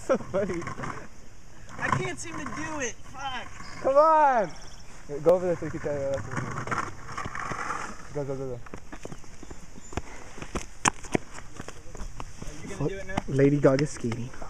so funny. I can't seem to do it. Fuck. Come on. Go over there so you can tell you what. Go, go, go, go. Are you gonna do it now? Lady Gaga skating.